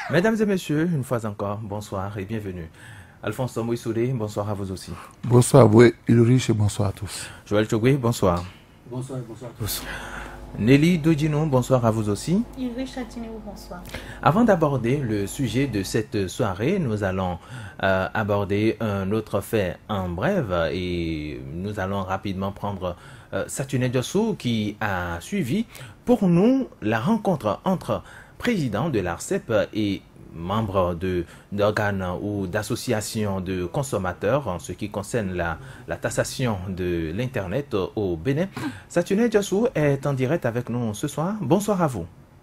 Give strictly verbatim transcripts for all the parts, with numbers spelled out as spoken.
Mesdames et messieurs, une fois encore, bonsoir et bienvenue. Alphonse Moïsoudé, bonsoir à vous aussi. Bonsoir à vous, Ulrich, et bonsoir à tous. Joël Chogwe, bonsoir. Bonsoir, bonsoir à tous. Nelly Dodino, bonsoir à vous aussi. Ulrich Atinéo, bonsoir. Avant d'aborder le sujet de cette soirée, nous allons euh, aborder un autre fait en bref et nous allons rapidement prendre euh, Satuné Diossou qui a suivi pour nous la rencontre entre président de l'ARCEP et membres d'organes ou d'associations de consommateurs en ce qui concerne la, la taxation de l'Internet au Bénin. Satuné Diossou est en direct avec nous ce soir. Bonsoir à vous.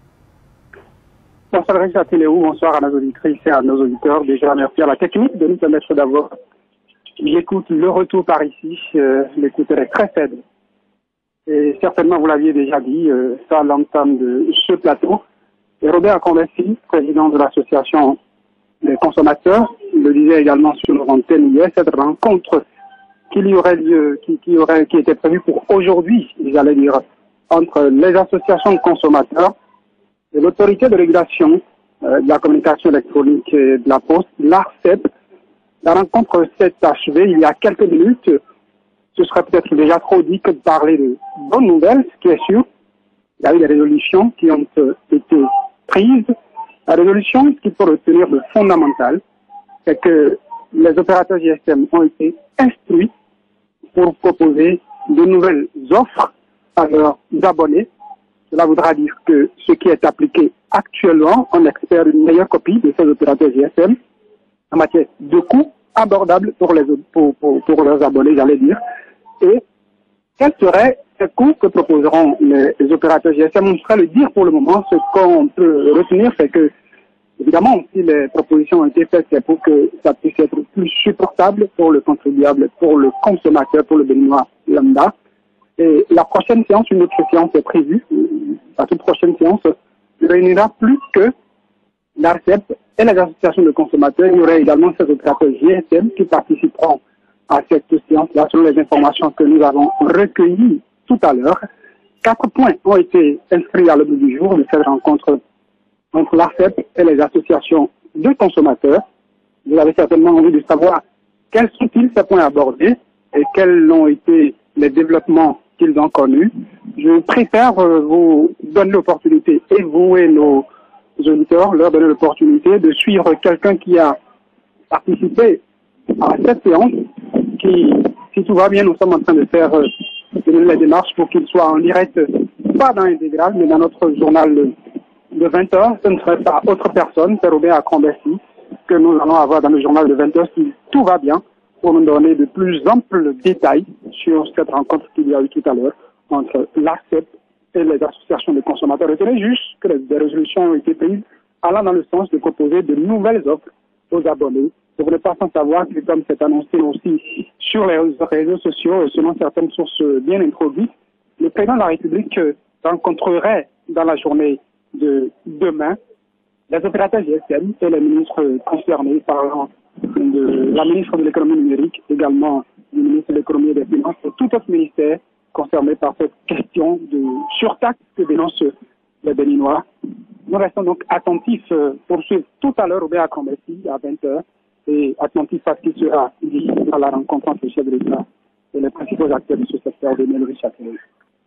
Bonsoir Richard Téléou, bonsoir à nos auditrices et à nos auditeurs. Déjà, merci à la technique de nous permettre d'avoir l'écoute, le retour par ici. Euh, l'écoute est très faible. Et certainement, vous l'aviez déjà dit, euh, ça l'entame de ce plateau. Et Robert Akonbessi, président de l'association des consommateurs, le disait également sur leur antenne hier, cette rencontre qu'il y aurait lieu, qui, qui aurait, qui était prévue pour aujourd'hui, j'allais dire, entre les associations de consommateurs et l'autorité de régulation euh, de la communication électronique et de la poste, l'ARCEP. La rencontre s'est achevée il y a quelques minutes. Ce serait peut-être déjà trop dit que de parler de bonnes nouvelles, ce qui est sûr. Il y a eu des résolutions qui ont euh, été prises. La résolution, ce qu'il faut retenir de fondamental, c'est que les opérateurs G S M ont été instruits pour proposer de nouvelles offres à leurs abonnés. Cela voudra dire que ce qui est appliqué actuellement, on espère une meilleure copie de ces opérateurs G S M en matière de coûts abordables pour, les, pour, pour, pour leurs abonnés, j'allais dire. Et quels seraient ces coûts que proposeront les, les opérateurs G S M? On serait le dire pour le moment. Ce qu'on peut retenir, c'est que, évidemment, si les propositions ont été faites, c'est pour que ça puisse être plus supportable pour le contribuable, pour le consommateur, pour le béninois lambda. Et la prochaine séance, une autre séance est prévue. La toute prochaine séance ne réunira plus que l'ARCEP et les associations de consommateurs. Il y aurait également ces opérateurs G S M qui participeront à cette séance-là, selon les informations que nous avons recueillies tout à l'heure. Quatre points ont été inscrits à l'ordre du jour de cette rencontre entre l'ARCEP et les associations de consommateurs. Vous avez certainement envie de savoir quels sont-ils ces points abordés et quels ont été les développements qu'ils ont connus. Je préfère euh, vous donner l'opportunité, et vous et nos auditeurs, leur donner l'opportunité de suivre quelqu'un qui a participé à cette séance, qui, si tout va bien, nous sommes en train de faire euh, les démarches pour qu'il soit en direct, pas dans l'intégral, mais dans notre journal de vingt heures. Ce ne serait pas autre personne, c'est Robert Akonbessi, que nous allons avoir dans le journal de vingt heures, si tout va bien, pour nous donner de plus amples détails sur cette rencontre qu'il y a eu tout à l'heure entre l'ARCEP et les associations de consommateurs. Retenez juste que des résolutions ont été prises allant dans le sens de proposer de nouvelles offres aux abonnés. Vous n'êtes pas sans savoir que, comme c'est annoncé aussi sur les réseaux sociaux et selon certaines sources bien introduites, le président de la République rencontrerait dans la journée de demain les opérateurs G S M et les ministres concernés, parlant de la ministre de l'économie numérique, également du ministre de l'économie et des finances, et tout autre ministère concerné par cette question de surtaxe que dénoncent les Béninois. Nous restons donc attentifs pour suivre tout à l'heure Robert Akonbessi à vingt heures et attentifs à ce qui sera dit à la rencontre entre le chef de l'État et les principaux acteurs de ce secteur de Nelly Châtelet.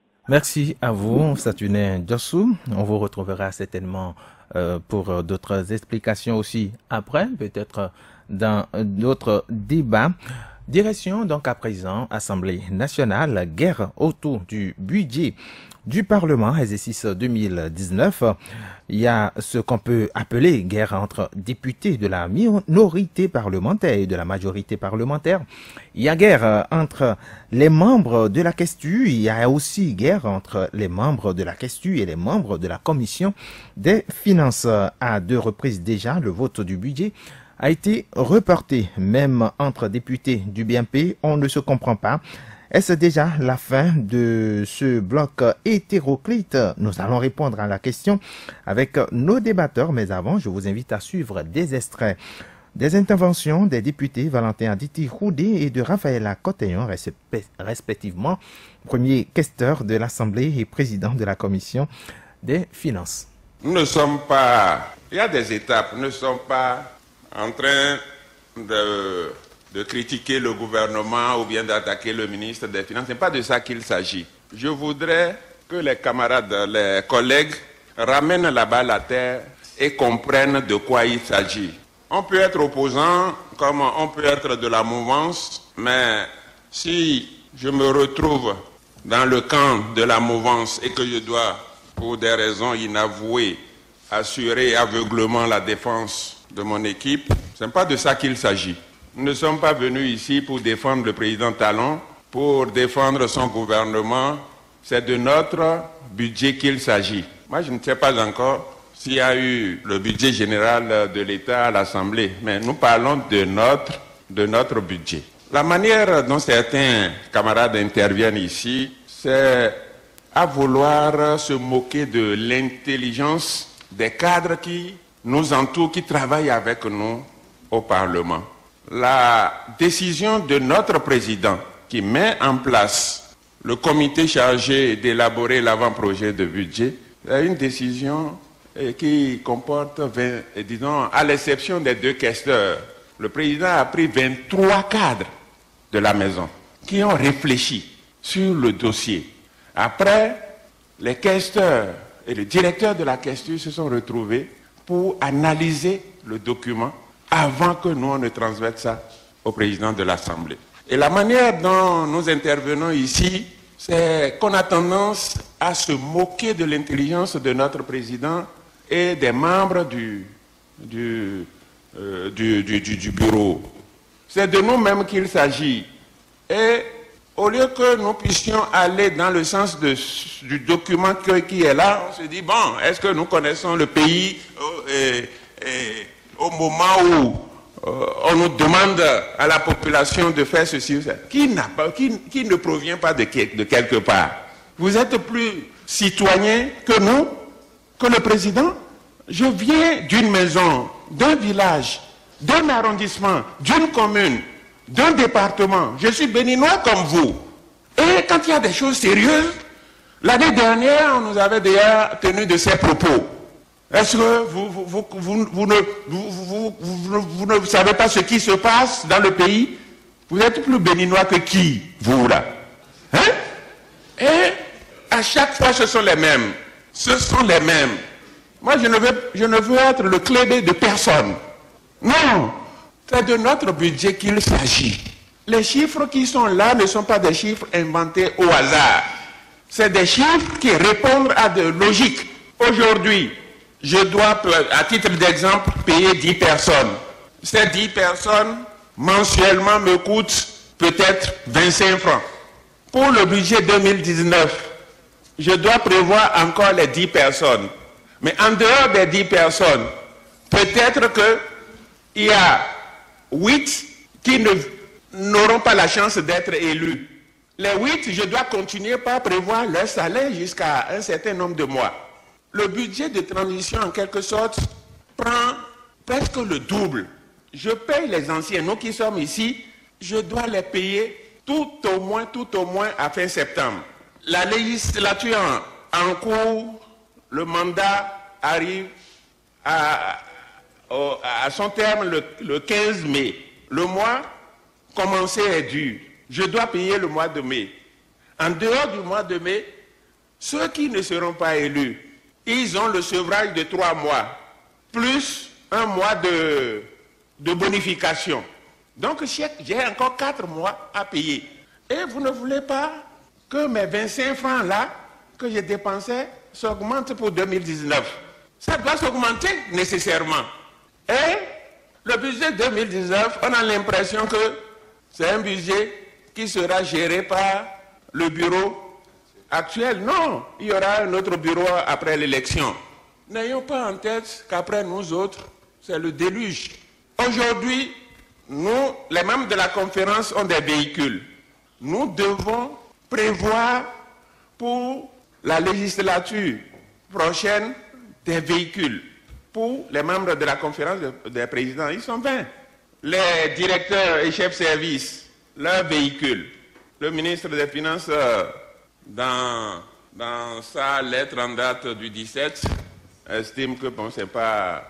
Merci à vous, Satuné Diossou. On vous retrouvera certainement euh, pour d'autres explications aussi après, peut-être dans d'autres débats. Direction donc à présent, Assemblée nationale, guerre autour du budget du Parlement, exercice deux mille dix-neuf. Il y a ce qu'on peut appeler guerre entre députés de la minorité parlementaire et de la majorité parlementaire. Il y a guerre entre les membres de la Questu. Il y a aussi guerre entre les membres de la Questu et les membres de la Commission des finances. À deux reprises déjà, le vote du budget a été reporté, même entre députés du B M P, on ne se comprend pas. Est-ce déjà la fin de ce bloc hétéroclite? Nous allons répondre à la question avec nos débatteurs, mais avant, je vous invite à suivre des extraits des interventions des députés Valentin Aditi Roudé et de Raphaël Cotillon, respectivement premier questeur de l'Assemblée et président de la Commission des finances. Nous ne sommes pas... Il y a des étapes. Nous ne sommes pas en train de, de critiquer le gouvernement ou bien d'attaquer le ministre des Finances. Ce n'est pas de ça qu'il s'agit. Je voudrais que les camarades, les collègues ramènent la balle à terre et comprennent de quoi il s'agit. On peut être opposant comme on peut être de la mouvance, mais si je me retrouve dans le camp de la mouvance et que je dois, pour des raisons inavouées, assurer aveuglement la défense de mon équipe, ce n'est pas de ça qu'il s'agit. Nous ne sommes pas venus ici pour défendre le président Talon, pour défendre son gouvernement. C'est de notre budget qu'il s'agit. Moi, je ne sais pas encore s'il y a eu le budget général de l'État à l'Assemblée, mais nous parlons de notre, de notre budget. La manière dont certains camarades interviennent ici, c'est à vouloir se moquer de l'intelligence des cadres qui nous entourent, qui travaillent avec nous au Parlement. La décision de notre président qui met en place le comité chargé d'élaborer l'avant-projet de budget, c'est une décision qui comporte, vingt, disons, à l'exception des deux questeurs, le président a pris vingt-trois cadres de la maison qui ont réfléchi sur le dossier. Après, les questeurs et le directeur de la questure se sont retrouvés pour analyser le document avant que nous on ne transmette ça au président de l'Assemblée. Et la manière dont nous intervenons ici, c'est qu'on a tendance à se moquer de l'intelligence de notre président et des membres du, du, euh, du, du, du, du bureau. C'est de nous-mêmes qu'il s'agit. Et au lieu que nous puissions aller dans le sens de, du document que, qui est là, on se dit, bon, est-ce que nous connaissons le pays euh, et, et, au moment où euh, on nous demande à la population de faire ceci ou ça, qui, n'a pas, qui, qui ne provient pas de, de quelque part. Vous êtes plus citoyen que nous, que le président. Je viens d'une maison, d'un village, d'un arrondissement, d'une commune, d'un département. Je suis béninois comme vous. Et quand il y a des choses sérieuses, l'année dernière, on nous avait déjà tenu de ces propos. Est-ce que vous, vous, vous, vous, vous, ne, vous, vous, vous, vous ne savez pas ce qui se passe dans le pays? Vous êtes plus béninois que qui, vous, là? Hein? Et à chaque fois, ce sont les mêmes. Ce sont les mêmes. Moi, je ne veux, je ne veux être le clébé de personne. Non, c'est de notre budget qu'il s'agit. Les chiffres qui sont là ne sont pas des chiffres inventés au hasard. C'est des chiffres qui répondent à de logiques. Aujourd'hui, je dois, à titre d'exemple, payer dix personnes. Ces dix personnes, mensuellement, me coûtent peut-être vingt-cinq francs. Pour le budget deux mille dix-neuf, je dois prévoir encore les dix personnes. Mais en dehors des dix personnes, peut-être qu'il y a huit qui n'auront pas la chance d'être élus. Les huit, je dois continuer par prévoir leur salaire jusqu'à un certain nombre de mois. Le budget de transition, en quelque sorte, prend presque le double. Je paye les anciens, nous qui sommes ici, je dois les payer tout au moins, tout au moins à fin septembre. La législature en, en cours, le mandat arrive à, à, à son terme le, le quinze mai. Le mois commencé est dur. Je dois payer le mois de mai. En dehors du mois de mai, ceux qui ne seront pas élus, ils ont le sevrage de trois mois, plus un mois de, de bonification. Donc j'ai encore quatre mois à payer. Et vous ne voulez pas que mes vingt-cinq francs là, que j'ai dépensés, s'augmentent pour deux mille dix-neuf. Ça doit s'augmenter nécessairement. Et le budget deux mille dix-neuf, on a l'impression que c'est un budget qui sera géré par le bureau actuel. Non, il y aura un autre bureau après l'élection. N'ayons pas en tête qu'après nous autres, c'est le déluge. Aujourd'hui, nous, les membres de la conférence ont des véhicules. Nous devons prévoir pour la législature prochaine des véhicules. Pour les membres de la conférence des présidents, ils sont vingt. Les directeurs et chefs de service, leurs véhicules. Le ministre des Finances, dans, dans sa lettre en date du dix-sept, estime que bon, ce n'est pas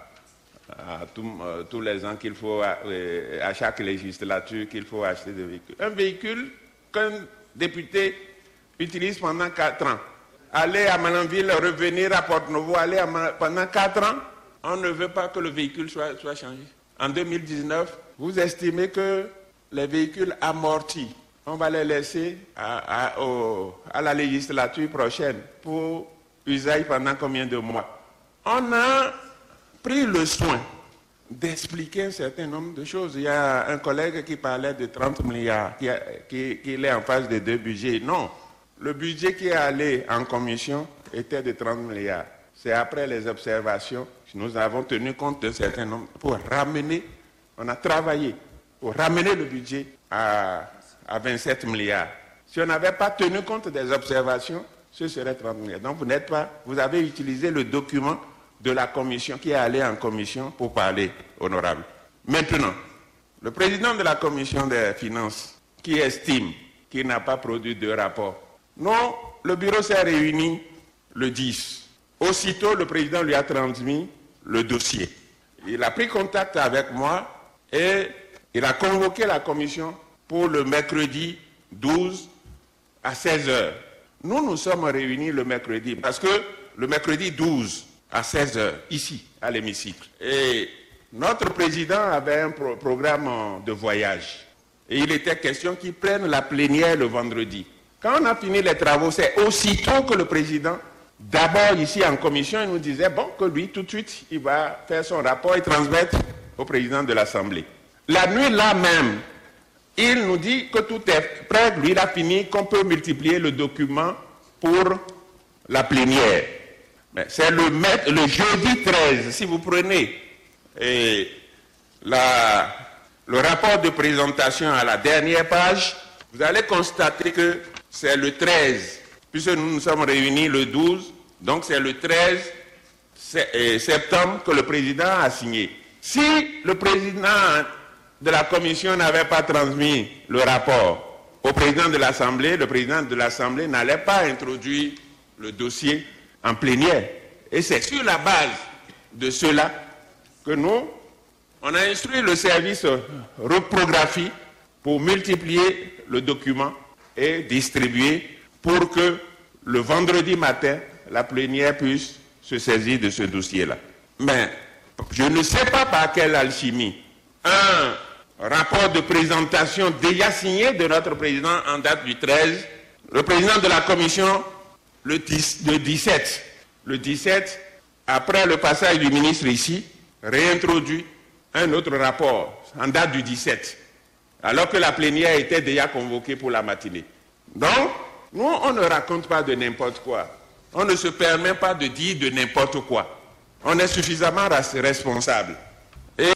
à tout, euh, tous les ans qu'il faut, à, à chaque législature, qu'il faut acheter des véhicules. Un véhicule qu'un député utilise pendant quatre ans. Aller à Malanville, revenir à Porte-Novo, aller à Mal... pendant quatre ans, on ne veut pas que le véhicule soit, soit changé. En deux mille dix-neuf, vous estimez que les véhicules amortis, on va les laisser à, à, au, à la législature prochaine pour usage pendant combien de mois? On a pris le soin d'expliquer un certain nombre de choses. Il y a un collègue qui parlait de trente milliards, qui, a, qui, qui est en face des deux budgets. Non, le budget qui est allé en commission était de trente milliards. C'est après les observations que nous avons tenu compte d'un certain nombre pour ramener, on a travaillé pour ramener le budget à, à vingt-sept milliards. Si on n'avait pas tenu compte des observations, ce serait trente milliards. Donc vous n'êtes pas, vous avez utilisé le document de la commission qui est allé en commission pour parler, honorable. Maintenant, le président de la commission des finances qui estime qu'il n'a pas produit de rapport. Non, le bureau s'est réuni le dix. Aussitôt, le président lui a transmis le dossier. Il a pris contact avec moi et il a convoqué la commission pour le mercredi douze à seize heures. Nous nous sommes réunis le mercredi parce que le mercredi douze à seize heures, ici, à l'hémicycle. Et notre président avait un pro programme de voyage. Et il était question qu'il prenne la plénière le vendredi. Quand on a fini les travaux, c'est aussitôt que le président, d'abord ici en commission, il nous disait bon, que lui, tout de suite, il va faire son rapport et transmettre au président de l'Assemblée. La nuit là même, il nous dit que tout est prêt, lui il a fini, qu'on peut multiplier le document pour la plénière. C'est le, le jeudi treize, si vous prenez et la, le rapport de présentation à la dernière page, vous allez constater que c'est le treize, puisque nous nous sommes réunis le douze, donc c'est le treize septembre que le président a signé. Si le président de la commission n'avait pas transmis le rapport au président de l'Assemblée, le président de l'Assemblée n'allait pas introduire le dossier en plénière. Et c'est sur la base de cela que nous, on a instruit le service reprographie pour multiplier le document et distribuer pour que le vendredi matin, la plénière puisse se saisir de ce dossier-là. Mais je ne sais pas par quelle alchimie un rapport de présentation déjà signé de notre président en date du treize, le président de la commission le, dix, le dix-sept, le dix-sept, après le passage du ministre ici, réintroduit un autre rapport en date du dix-sept, alors que la plénière était déjà convoquée pour la matinée. Donc, nous, on ne raconte pas de n'importe quoi. On ne se permet pas de dire de n'importe quoi. On est suffisamment responsable. Et...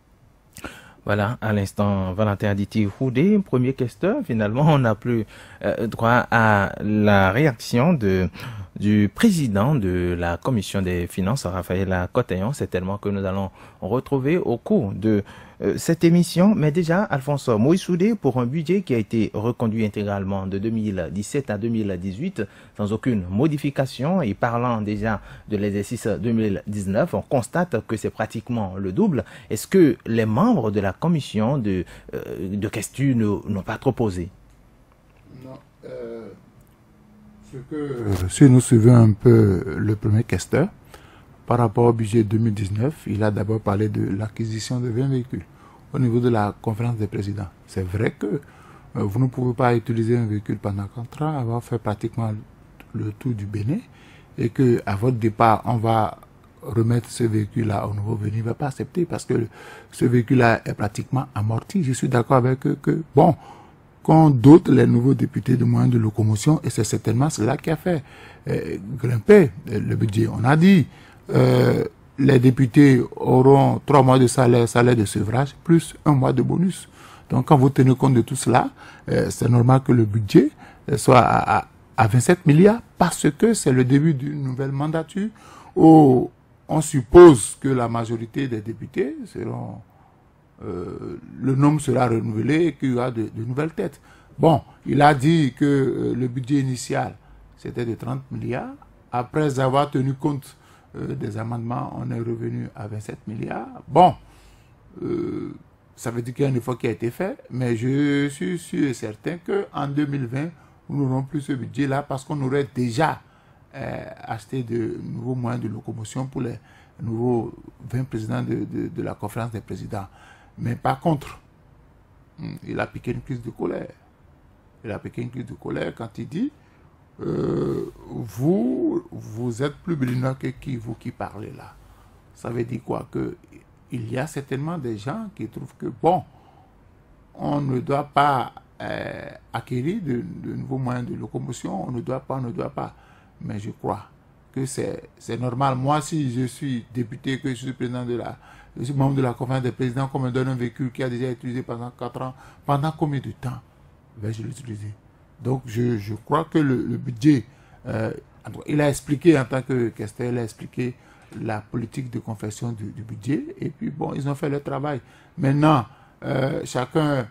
Voilà, à l'instant, Valentin Aditi Houdé, premier questeur. Finalement, on n'a plus euh, droit à la réaction de, du président de la commission des finances, Raphaël Cotillon. C'est tellement que nous allons retrouver au cours de euh, cette émission. Mais déjà, Alphonse Moïse Houdé, pour un budget qui a été reconduit intégralement de deux mille dix-sept à deux mille dix-huit, sans aucune modification, et parlant déjà de l'exercice deux mille dix-neuf, on constate que c'est pratiquement le double. Est-ce que les membres de la commission de, euh, de questions n'ont pas trop posé? Non. Euh, ce que, euh, si nous suivons un peu le premier questeur, par rapport au budget deux mille dix-neuf, il a d'abord parlé de l'acquisition de vingt véhicules au niveau de la conférence des présidents. C'est vrai que euh, vous ne pouvez pas utiliser un véhicule pendant quatre ans, avoir fait pratiquement le tour du Bénin, et que à votre départ, on va remettre ce véhicule-là au nouveau venu, il ne va pas accepter parce que ce véhicule-là est pratiquement amorti. Je suis d'accord avec eux que, bon, qu'on dote les nouveaux députés de moyens de locomotion, et c'est certainement cela qui a fait euh, grimper le budget. On a dit, euh, les députés auront trois mois de salaire, salaire de sevrage, plus un mois de bonus. Donc quand vous tenez compte de tout cela, euh, c'est normal que le budget soit à, à, à vingt-sept milliards, parce que c'est le début d'une nouvelle mandature où on suppose que la majorité des députés seront... Euh, le nombre sera renouvelé et qu'il y aura de, de nouvelles têtes. Bon, il a dit que euh, le budget initial, c'était de trente milliards. Après avoir tenu compte euh, des amendements, on est revenu à vingt-sept milliards. Bon, euh, ça veut dire qu'il y a un effort qui a été fait, mais je suis sûr et certain qu'en deux mille vingt, nous n'aurons plus ce budget-là parce qu'on aurait déjà euh, acheté de nouveaux moyens de locomotion pour les nouveaux vingt présidents de, de, de la conférence des présidents. Mais par contre, il a piqué une crise de colère. Il a piqué une crise de colère quand il dit euh, vous, vous êtes plus brillant que qui, vous qui parlez là. Ça veut dire quoi? Que il y a certainement des gens qui trouvent que, bon, on ne doit pas euh, acquérir de, de nouveaux moyens de locomotion, on ne doit pas, on ne doit pas. Mais je crois que c'est normal. Moi, si je suis député, que je suis président de la, je suis membre de la conférence des présidents, qu'on me donne un véhicule qui a déjà été utilisé pendant quatre ans, pendant combien de temps vais-je l'utiliser? Donc, je, je crois que le, le budget, euh, il a expliqué en tant que questeur, il a expliqué la politique de confection du, du budget, et puis bon, ils ont fait leur travail. Maintenant, euh, chacun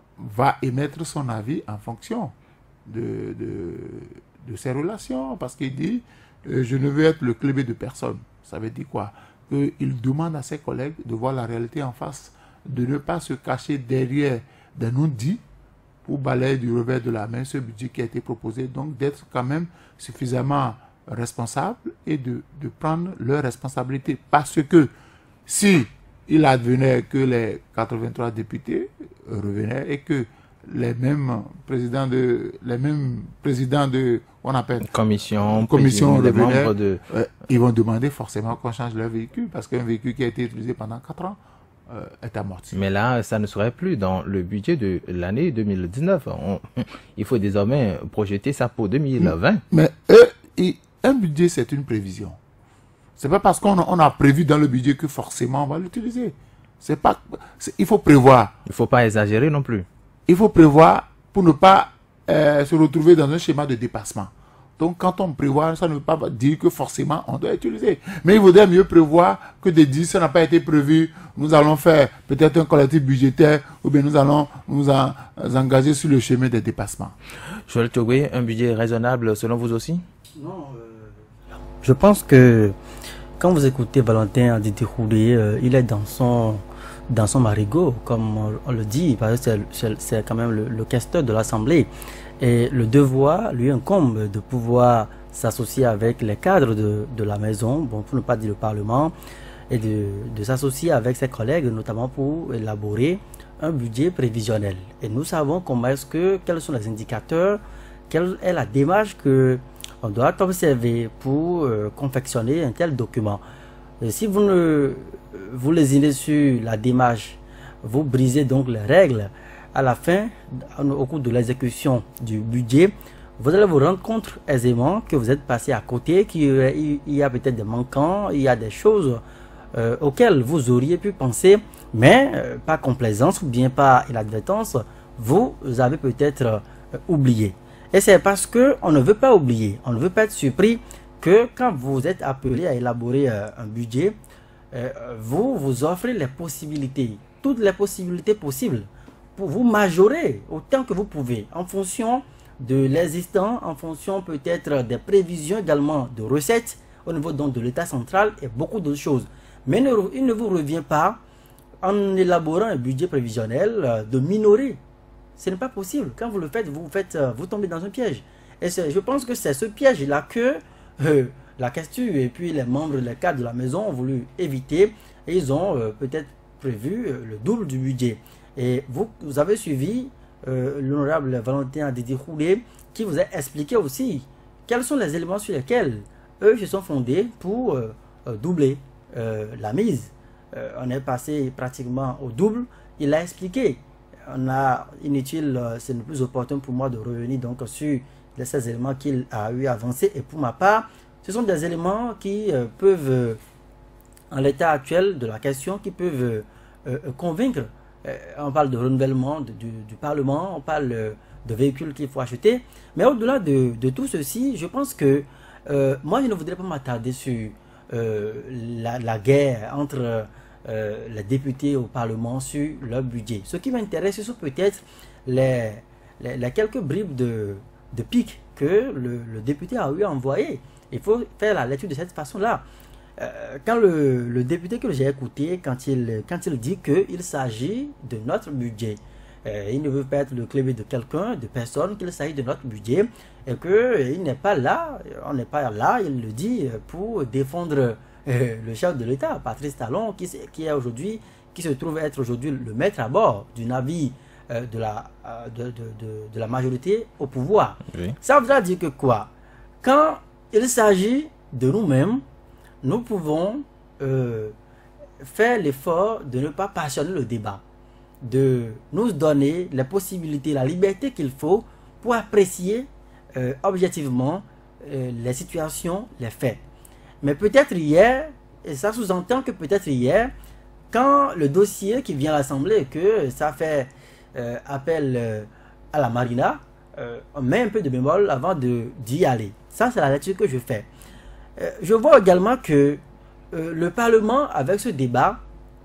va émettre son avis en fonction de, de, de ses relations, parce qu'il dit, euh, je ne veux être le clébé de personne. Ça veut dire quoi? Qu'il demande à ses collègues de voir la réalité en face, de ne pas se cacher derrière des non-dits pour balayer du revers de la main ce budget qui a été proposé, donc d'être quand même suffisamment responsable et de, de prendre leurs responsabilités. Parce que si il advenait que les quatre-vingt-trois députés revenaient et que les mêmes présidents de les mêmes présidents de on appelle commission commission revenaient, de... euh, ils vont demander forcément qu'on change leur véhicule parce qu'un véhicule qui a été utilisé pendant quatre ans euh, est amorti. Mais là, ça ne serait plus dans le budget de l'année deux mille dix-neuf. On, il faut désormais projeter ça pour deux mille vingt. Mais eux, ils, un budget, c'est une prévision. C'est pas parce qu'on a, on a prévu dans le budget que forcément on va l'utiliser. C'est pas, il faut prévoir. Il faut pas exagérer non plus. Il faut prévoir pour ne pas euh, se retrouver dans un schéma de dépassement. Donc quand on prévoit, ça ne veut pas dire que forcément on doit utiliser. Mais il vaudrait mieux prévoir que de dire ça n'a pas été prévu, nous allons faire peut-être un collectif budgétaire ou bien nous allons nous en, engager sur le chemin des dépassements. Joël Togoué, un budget raisonnable selon vous aussi? Non, euh, je pense que quand vous écoutez Valentin Aditi-Khoudé, euh, il est dans son, dans son marigot, comme on, on le dit, parce que c'est quand même le, le questeur de l'Assemblée. Et le devoir lui incombe de pouvoir s'associer avec les cadres de, de la maison, bon, pour ne pas dire le Parlement, et de, de s'associer avec ses collègues, notamment pour élaborer un budget prévisionnel. Et nous savons comment est-ce que, quels sont les indicateurs, quelle est la démarche que on doit observer pour euh, confectionner un tel document. Et si vous ne vous lésinez sur la démarche, vous brisez donc les règles. À la fin, au cours de l'exécution du budget, vous allez vous rendre compte aisément que vous êtes passé à côté, qu'il y a peut-être des manquants, il y a des choses euh, auxquelles vous auriez pu penser, mais euh, par complaisance ou bien par inadvertance, vous avez peut-être euh, oublié. Et c'est parce qu'on ne veut pas oublier, on ne veut pas être surpris que quand vous êtes appelé à élaborer euh, un budget, euh, vous vous offrez les possibilités, toutes les possibilités possibles, pour vous majorer autant que vous pouvez, en fonction de l'existant, en fonction peut-être des prévisions également de recettes, au niveau donc de l'État central et beaucoup d'autres choses. Mais ne, il ne vous revient pas, en élaborant un budget prévisionnel, euh, de minorer. Ce n'est pas possible. Quand vous le faites, vous, faites, vous tombez dans un piège. Et je pense que c'est ce piège-là que euh, la question et puis les membres, les cadres de la maison ont voulu éviter. Et ils ont euh, peut-être prévu euh, le double du budget. Et vous, vous avez suivi euh, l'honorable Valentin Aditi-Khoudé qui vous a expliqué aussi quels sont les éléments sur lesquels eux se sont fondés pour euh, euh, doubler euh, la mise. Euh, on est passé pratiquement au double. Il a expliqué. On a inutile, c'est le plus opportun pour moi de revenir donc sur ces éléments qu'il a eu avancés. Et pour ma part, ce sont des éléments qui euh, peuvent, euh, en l'état actuel de la question, qui peuvent euh, convaincre. Euh, on parle de renouvellement de, du, du Parlement, on parle euh, de véhicules qu'il faut acheter. Mais au-delà de, de tout ceci, je pense que euh, moi, je ne voudrais pas m'attarder sur euh, la, la guerre entre... Euh, les députés au Parlement sur leur budget. Ce qui m'intéresse, ce sont peut-être les, les, les quelques bribes de, de pique que le, le député a eu envoyé. Il faut faire la lecture de cette façon-là. euh, quand le, le député que j'ai écouté, quand il, quand il dit qu'il s'agit de notre budget, euh, il ne veut pas être le clé de quelqu'un, de personne, qu'il s'agit de notre budget, et qu'il n'est pas là, on n'est pas là, il le dit, pour défendre euh, le chef de l'État, Patrice Talon, qui, qui est aujourd'hui, qui se trouve être aujourd'hui le maître à bord du navire euh, de, la, euh, de, de, de, de la majorité au pouvoir. Oui. Ça voudra dire que quoi? Quand il s'agit de nous-mêmes, nous pouvons euh, faire l'effort de ne pas passionner le débat, de nous donner les possibilités, la liberté qu'il faut pour apprécier euh, objectivement euh, les situations, les faits. Mais peut-être hier, et ça sous-entend que peut-être hier, quand le dossier qui vient à l'Assemblée, que ça fait euh, appel euh, à la marina, euh, on met un peu de bémol avant d'y aller. Ça, c'est la lecture que je fais. Euh, je vois également que euh, le Parlement, avec ce débat,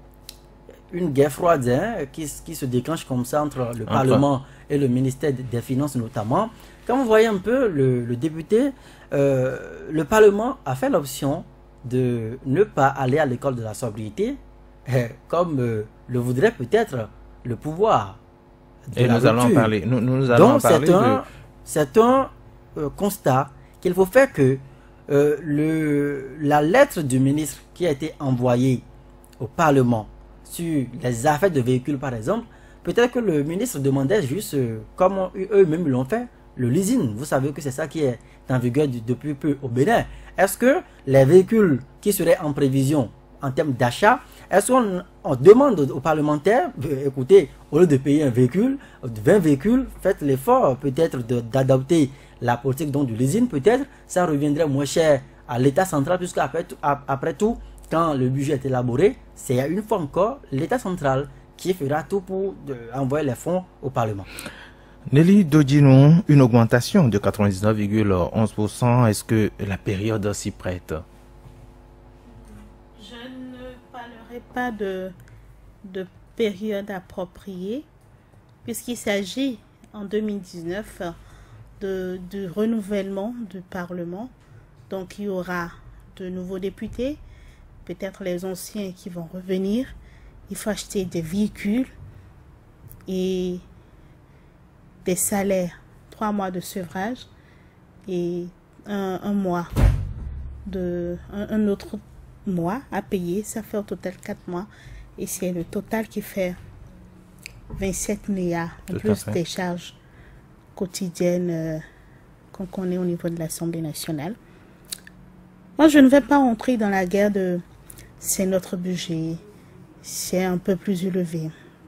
une guerre froide hein, qui, qui se déclenche comme ça entre le enfin. Parlement et le ministère des Finances notamment, quand vous voyez un peu le, le député, euh, le Parlement a fait l'option de ne pas aller à l'école de la sobriété, euh, comme euh, le voudrait peut-être le pouvoir. Et nous allons en parler. Nous, nous allons Donc c'est un, de... c'est un euh, constat qu'il faut faire que euh, le, la lettre du ministre qui a été envoyée au Parlement sur les affaires de véhicules par exemple, peut-être que le ministre demandait juste, euh, comme eux-mêmes l'ont fait, le leasing. Vous savez que c'est ça qui est en vigueur depuis peu au Bénin. Est-ce que les véhicules qui seraient en prévision en termes d'achat, est-ce qu'on on demande aux parlementaires, euh, écoutez, au lieu de payer un véhicule, vingt véhicules, faites l'effort peut-être d'adopter la politique donc, du leasing, peut-être, ça reviendrait moins cher à l'État central, puisque après, après tout, quand le budget est élaboré, c'est une fois encore l'État central qui fera tout pour de, envoyer les fonds au Parlement. Nelly Dodjinou, une augmentation de quatre-vingt-dix-neuf virgule onze pour cent, est-ce que la période s'y prête? Je ne parlerai pas de, de période appropriée, puisqu'il s'agit en deux mille dix-neuf de, de renouvellement du Parlement. Donc il y aura de nouveaux députés, peut-être les anciens qui vont revenir. Il faut acheter des véhicules et des salaires, trois mois de sevrage et un, un mois de un, un autre mois à payer. Ça fait au total quatre mois et c'est le total qui fait vingt-sept milliards en plus des charges quotidiennes euh, qu'on connaît au niveau de l'Assemblée nationale. Moi, je ne vais pas entrer dans la guerre de c'est notre budget, c'est un peu plus élevé.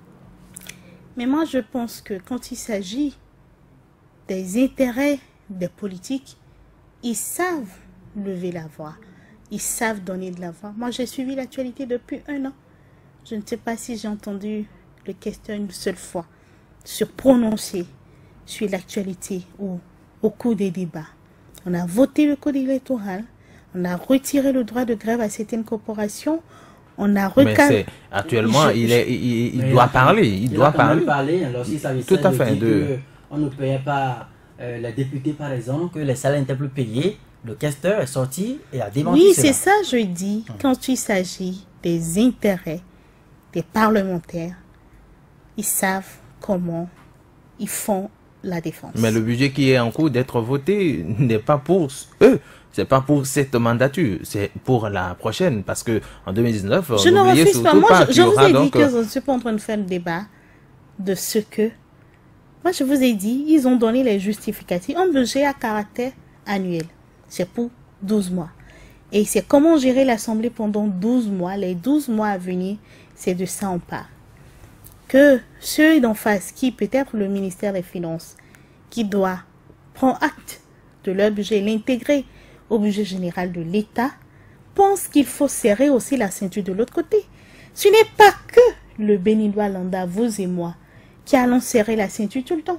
Mais moi, je pense que quand il s'agit des intérêts des politiques, ils savent lever la voix. Ils savent donner de la voix. Moi, j'ai suivi l'actualité depuis un an. Je ne sais pas si j'ai entendu le questeur une seule fois se prononcer sur l'actualité ou au cours des débats. On a voté le code électoral. On a retiré le droit de grève à certaines corporations. On a recadré. Actuellement, je, il, est, il, il doit parler. Il, il doit parler. parler. Alors, si ça Tout à fait. De... On ne payait pas euh, les députés, par exemple, que les salaires n'étaient plus payés. Le questeur est sorti et a démenti. Oui, c'est ça, je dis. Hum. Quand il s'agit des intérêts des parlementaires, ils savent comment ils font la défense. Mais le budget qui est en cours d'être voté n'est pas pour eux. C'est pas pour cette mandature, c'est pour la prochaine, parce que en deux mille dix-neuf, je ne refuse pas. Moi, pas je, je vous ai donc... dit que je ne suis pas en train de faire le débat de ce que. Moi, je vous ai dit, ils ont donné les justificatifs. Un budget à caractère annuel, c'est pour douze mois. Et c'est comment gérer l'Assemblée pendant douze mois. Les douze mois à venir, c'est de ça on parle. Que ceux d'en face, qui peut-être le ministère des Finances, qui doit prendre acte de leur budget, l'intégrer au budget général de l'État, pense qu'il faut serrer aussi la ceinture de l'autre côté. Ce n'est pas que le Béninois lambda, vous et moi, qui allons serrer la ceinture tout le temps.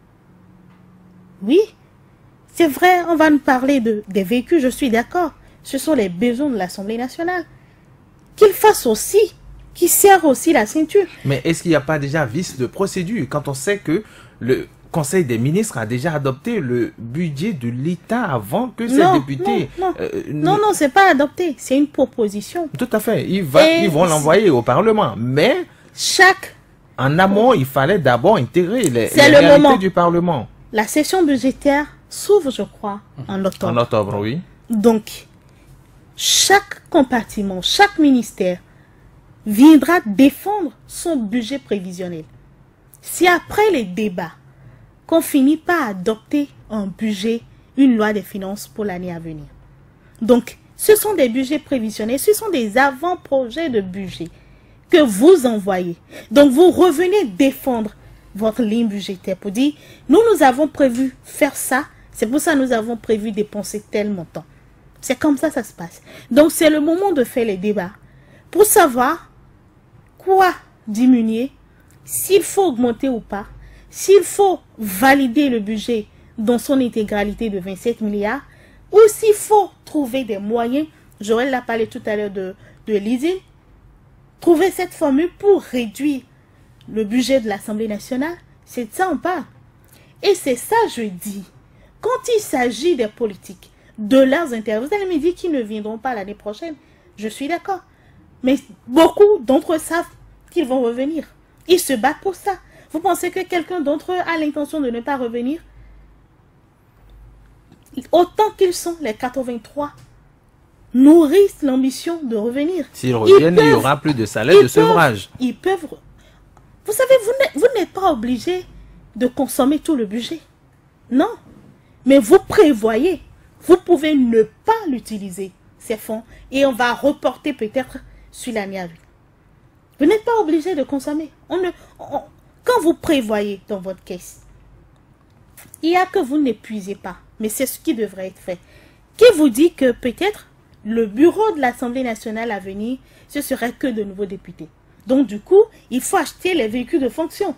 Oui, c'est vrai, on va nous parler de, des véhicules, je suis d'accord. Ce sont les besoins de l'Assemblée nationale. Qu'ils fassent aussi, qu'ils serrent aussi la ceinture. Mais est-ce qu'il n'y a pas déjà vice de procédure quand on sait que le Conseil des ministres a déjà adopté le budget de l'État avant que ces non, députés... Non, non, euh, non, non c'est pas adopté, c'est une proposition. Tout à fait, ils, va, Et ils vont l'envoyer au Parlement, mais... Chaque... En amont, il fallait d'abord intégrer les, les le réalités moment. du Parlement. La session budgétaire s'ouvre, je crois, en octobre. En octobre, oui. Donc, chaque compartiment, chaque ministère viendra défendre son budget prévisionnel. Si après les débats, qu'on finit par adopter un budget, une loi des finances pour l'année à venir. Donc, ce sont des budgets prévisionnels, ce sont des avant-projets de budget que vous envoyez. Donc, vous revenez défendre votre ligne budgétaire pour dire, nous, nous avons prévu faire ça, c'est pour ça que nous avons prévu dépenser tel montant. C'est comme ça que ça se passe. Donc, c'est le moment de faire les débats pour savoir quoi diminuer, s'il faut augmenter ou pas, s'il faut valider le budget dans son intégralité de vingt-sept milliards, ou s'il faut trouver des moyens, Joël l'a parlé tout à l'heure de, de leasing, trouver cette formule pour réduire le budget de l'Assemblée nationale, c'est de ça on parle. Et c'est ça je dis, quand il s'agit des politiques, de leurs intérêts, vous allez me dire qu'ils ne viendront pas l'année prochaine, je suis d'accord. Mais beaucoup d'entre eux savent qu'ils vont revenir. Ils se battent pour ça. Vous pensez que quelqu'un d'entre eux a l'intention de ne pas revenir? Autant qu'ils sont, les quatre-vingt-trois, nourrissent l'ambition de revenir. S'ils reviennent, il n'y aura plus de salaire de sevrage. Ils peuvent... Vous savez, vous n'êtes pas obligé de consommer tout le budget. Non. Mais vous prévoyez. Vous pouvez ne pas l'utiliser, ces fonds, et on va reporter peut-être sur l'année à venir. Vous n'êtes pas obligé de consommer. On ne, on, quand vous prévoyez dans votre caisse, il y a que vous n'épuisez pas, mais c'est ce qui devrait être fait. Qui vous dit que peut-être le bureau de l'Assemblée nationale à venir, ce serait que de nouveaux députés. Donc du coup, il faut acheter les véhicules de fonction.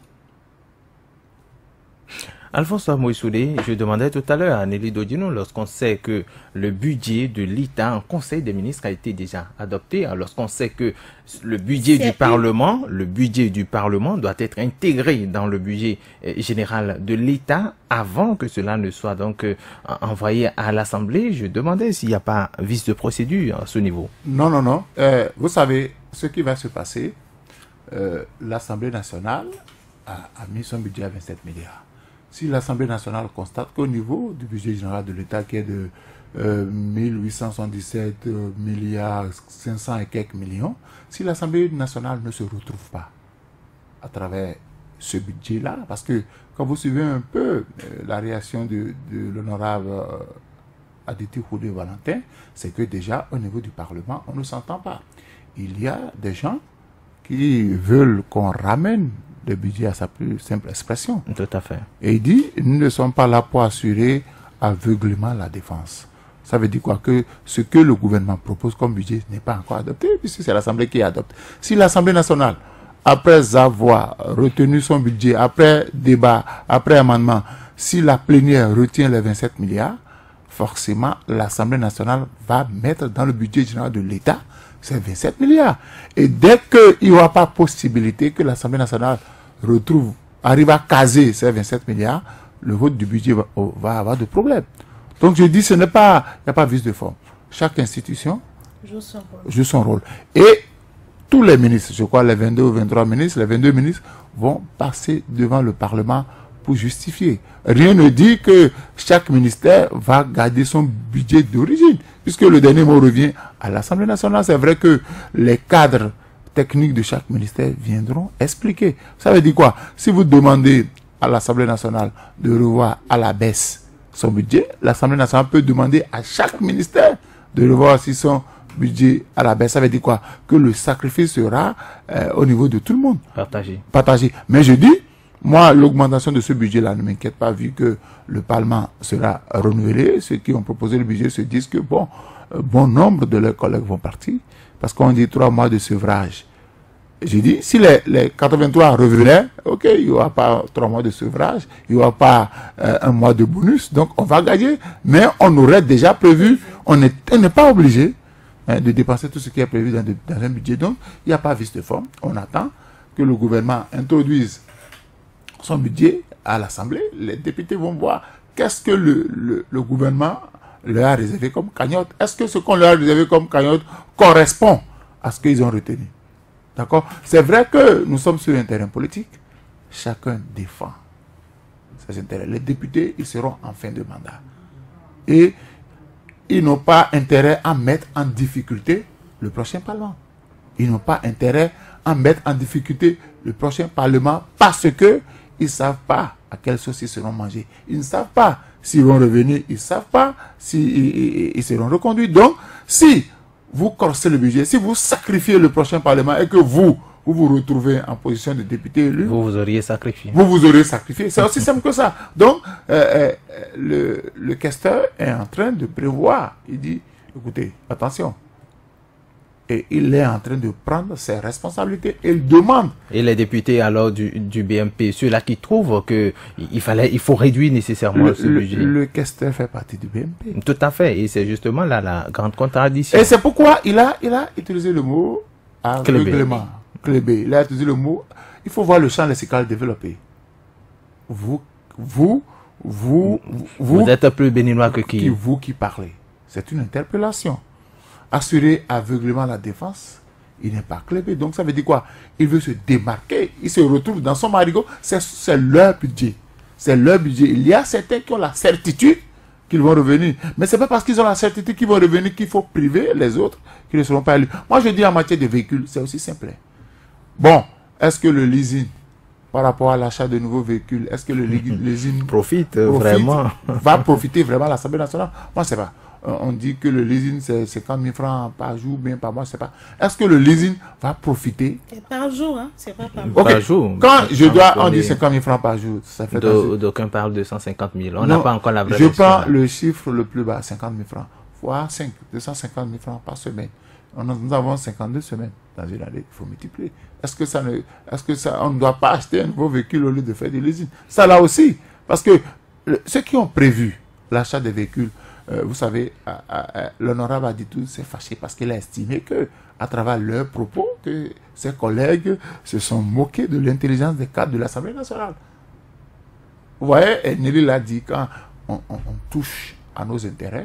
Alphonse Moïsoudé, je demandais tout à l'heure à Nelly Dodino, lorsqu'on sait que le budget de l'État en Conseil des ministres a été déjà adopté, lorsqu'on sait que le budget du Parlement, le budget du Parlement doit être intégré dans le budget général de l'État avant que cela ne soit donc envoyé à l'Assemblée, je demandais s'il n'y a pas vice de procédure à ce niveau. Non, non, non. Euh, vous savez, ce qui va se passer, euh, l'Assemblée nationale a, a mis son budget à vingt-sept milliards. Si l'Assemblée nationale constate qu'au niveau du budget général de l'État qui est de euh, mille huit cent soixante-dix-sept milliards cinq cents et quelques millions, si l'Assemblée nationale ne se retrouve pas à travers ce budget-là, parce que quand vous suivez un peu euh, la réaction de, de l'honorable euh, Aditi Khoudé-Valentin, c'est que déjà au niveau du Parlement, on ne s'entend pas. Il y a des gens qui veulent qu'on ramène le budget à sa plus simple expression. Tout à fait. Et il dit, nous ne sommes pas là pour assurer aveuglément la défense. Ça veut dire quoi? Que ce que le gouvernement propose comme budget n'est pas encore adopté, puisque c'est l'Assemblée qui adopte. Si l'Assemblée nationale, après avoir retenu son budget, après débat, après amendement, si la plénière retient les vingt-sept milliards, forcément, l'Assemblée nationale va mettre dans le budget général de l'État c'est vingt-sept milliards. Et dès qu'il n'y aura pas possibilité que l'Assemblée nationale retrouve, arrive à caser ces vingt-sept milliards, le vote du budget va, va avoir de problèmes. Donc je dis, ce n'est pas, il n'y a pas vice de forme. Chaque institution joue son rôle. joue son rôle. Et tous les ministres, je crois les vingt-deux ou vingt-trois ministres, les vingt-deux ministres vont passer devant le Parlement pour justifier. Rien ne dit que chaque ministère va garder son budget d'origine, puisque le dernier mot revient à l'Assemblée nationale. C'est vrai que les cadres techniques de chaque ministère viendront expliquer. Ça veut dire quoi? Si vous demandez à l'Assemblée nationale de revoir à la baisse son budget, l'Assemblée nationale peut demander à chaque ministère de revoir si son budget à la baisse. Ça veut dire quoi? Que le sacrifice sera euh, au niveau de tout le monde. Partagé. Partagé. Mais je dis, moi, l'augmentation de ce budget-là ne m'inquiète pas, vu que le Parlement sera renouvelé. Ceux qui ont proposé le budget se disent que, bon, euh, bon nombre de leurs collègues vont partir, parce qu'on dit trois mois de sevrage. J'ai dit, si les, les quatre-vingt-trois revenaient, ok, il n'y aura pas trois mois de sevrage, il n'y aura pas euh, un mois de bonus, donc on va gagner. Mais on aurait déjà prévu, on n'est on n'est pas obligé hein, de dépenser tout ce qui est prévu dans, de, dans un budget. Donc, il n'y a pas vice de forme. On attend que le gouvernement introduise son budget à l'Assemblée, les députés vont voir qu'est-ce que le, le, le gouvernement leur a réservé comme cagnotte. Est-ce que ce qu'on leur a réservé comme cagnotte correspond à ce qu'ils ont retenu? D'accord? C'est vrai que nous sommes sur un terrain politique. Chacun défend ses intérêts. Les députés, ils seront en fin de mandat. Et ils n'ont pas intérêt à mettre en difficulté le prochain Parlement. Ils n'ont pas intérêt à mettre en difficulté le prochain Parlement parce que ils ne savent pas à quelle sauce ils seront mangés. Ils ne savent pas s'ils vont revenir. Ils ne savent pas s'ils ils seront reconduits. Donc, si vous corsez le budget, si vous sacrifiez le prochain Parlement et que vous, vous vous retrouvez en position de député élu, vous vous auriez sacrifié. Vous vous auriez sacrifié. C'est aussi simple que ça. Donc, euh, euh, le, le questeur est en train de prévoir. Il dit, écoutez, attention. Et il est en train de prendre ses responsabilités. Il demande. Et les députés alors du, du B M P, ceux-là qui trouvent que il fallait, il faut réduire nécessairement le, ce budget. Le, le questeur fait partie du B M P. Tout à fait. Et c'est justement là la grande contradiction. Et c'est pourquoi il a, il a utilisé le mot aveuglement. Clébé. Il a utilisé le mot. Il faut voir le champ lexical développé. Vous, vous, vous, vous. Vous êtes plus béninois que qui? qui vous qui parlez. C'est une interpellation. Assurer aveuglément la défense, il n'est pas clébé. Donc ça veut dire quoi? Il veut se démarquer. Il se retrouve dans son marigot. C'est leur budget. C'est leur budget. Il y a certains qui ont la certitude qu'ils vont revenir. Mais ce n'est pas parce qu'ils ont la certitude qu'ils vont revenir qu'il faut priver les autres qui ne seront pas élus. Moi je dis en matière de véhicules, c'est aussi simple. Bon, est-ce que le leasing, par rapport à l'achat de nouveaux véhicules, est-ce que le leasing profite, profite vraiment va profiter vraiment à l'Assemblée nationale? Moi je ne sais pas. On dit que le leasing c'est cinquante mille francs par jour, bien par mois, je ne sais pas. Est-ce que le leasing va profiter? Par jour, hein? C'est pas par mois. Okay. Par jour. Quand je dois, on dit cinquante mille francs par jour, ça fait... D'aucuns parlent de cent cinquante mille. On n'a pas encore la vraie Je prends là. Le chiffre le plus bas, cinquante mille francs, fois cinq, deux cent cinquante mille francs par semaine. On a, nous avons cinquante-deux semaines dans une année, il faut multiplier. Est-ce que ça ne, est-ce que ça, on ne doit pas acheter un nouveau véhicule au lieu de faire du leasing? Ça là aussi, parce que le, ceux qui ont prévu l'achat des véhicules, euh, vous savez, l'honorable a dit tout, c'est fâché parce qu'il a estimé que, à travers leurs propos, que ses collègues se sont moqués de l'intelligence des cadres de l'Assemblée nationale. Vous voyez, Nelly l'a dit, quand on, on, on touche à nos intérêts,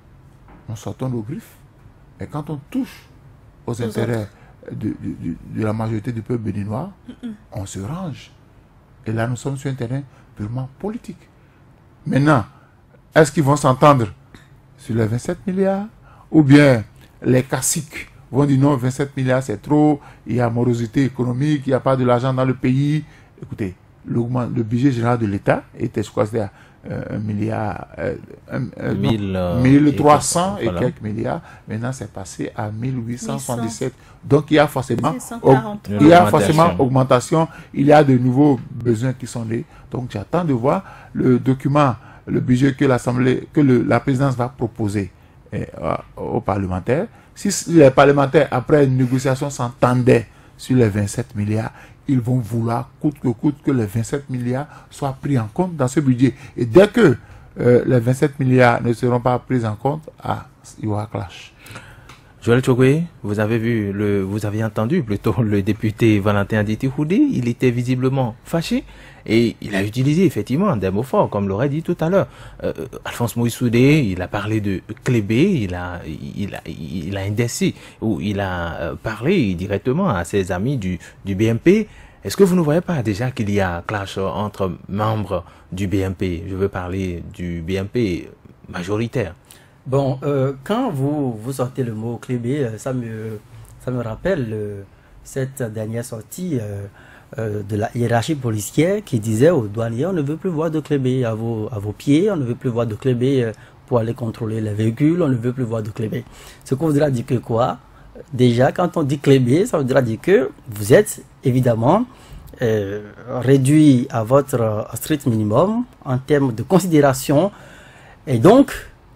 on sortons nos griffes. Et quand on touche aux Nous intérêts de, de, de la majorité du peuple béninois, mm -mm. on se range. Et là, nous sommes sur un terrain purement politique. Maintenant, est-ce qu'ils vont s'entendre sur les vingt-sept milliards? Ou bien les caciques vont dire non, vingt-sept milliards c'est trop, il y a morosité économique, il n'y a pas de l'argent dans le pays. Écoutez, le budget général de l'État était, je crois, c'était Euh, un milliard, euh, un, euh, mille, euh, mille trois cents et, voilà. quelques milliards. Maintenant, c'est passé à mille huit cent soixante-dix-sept. Donc, il y a forcément, il y a forcément augmentation. Il y a de nouveaux besoins qui sont nés. Donc, j'attends de voir le document, le budget que l'Assemblée, que le, la présidence va proposer eh, aux parlementaires. Si les parlementaires, après une négociation, s'entendaient sur les vingt-sept milliards, ils vont vouloir, coûte que coûte, que les vingt-sept milliards soient pris en compte dans ce budget. Et dès que euh, les vingt-sept milliards ne seront pas pris en compte, ah, il y aura clash. Joël Tchogwe, vous avez vu, le, vous avez entendu plutôt le député Valentin Aditi-Houdé, il était visiblement fâché et il a utilisé effectivement des mots forts, comme l'aurait dit tout à l'heure. Euh, Alphonse Moïse Soudé, il a parlé de clébé, il a, il a, il a indexé, ou il a parlé directement à ses amis du, du B M P. Est-ce que vous ne voyez pas déjà qu'il y a clash entre membres du B M P? Je veux parler du B M P majoritaire. Bon, euh, quand vous, vous sortez le mot clébé, ça me, ça me rappelle euh, cette dernière sortie euh, euh, de la hiérarchie policière qui disait aux douaniers, on ne veut plus voir de clébé à vos, à vos pieds, on ne veut plus voir de clébé euh, pour aller contrôler les véhicules, on ne veut plus voir de clébé. Ce qu'on voudra dire que quoi? Déjà, quand on dit clébé, ça voudra dire que vous êtes évidemment euh, réduit à votre strict minimum en termes de considération. Et donc,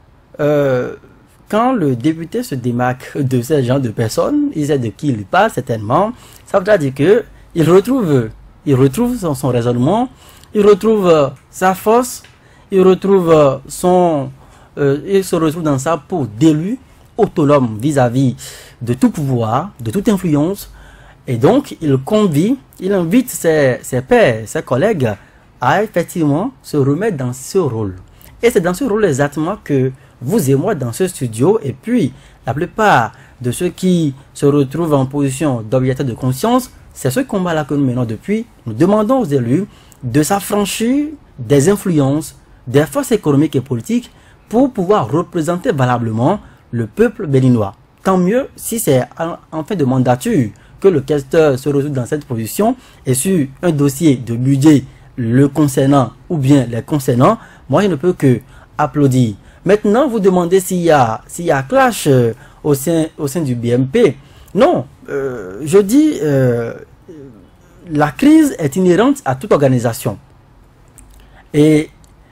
euh, quand le député se démarque de ce genre de personnes, il sait de qui il parle certainement, ça voudra dire que il retrouve, il retrouve son, son raisonnement, il retrouve euh, sa force, il retrouve euh, son, euh, il se retrouve dans sa peau d'élu autonome vis-à-vis de tout pouvoir, de toute influence, et donc il convie, il invite ses, ses pairs, ses collègues à effectivement se remettre dans ce rôle. Et c'est dans ce rôle exactement que vous et moi dans ce studio, et puis la plupart de ceux qui se retrouvent en position d'objecteur de conscience, c'est ce combat-là que nous menons depuis. Nous demandons aux élus de s'affranchir des influences, des forces économiques et politiques pour pouvoir représenter valablement le peuple béninois. Tant mieux si c'est en, en fin de mandature que le questeur se retrouve dans cette position et sur un dossier de budget le concernant ou bien les concernant, moi je ne peux que applaudir. Maintenant, vous demandez s'il y a, s'il y a clash euh, au, sein, au sein du B M P. Non, euh, je dis, euh, la crise est inhérente à toute organisation. Et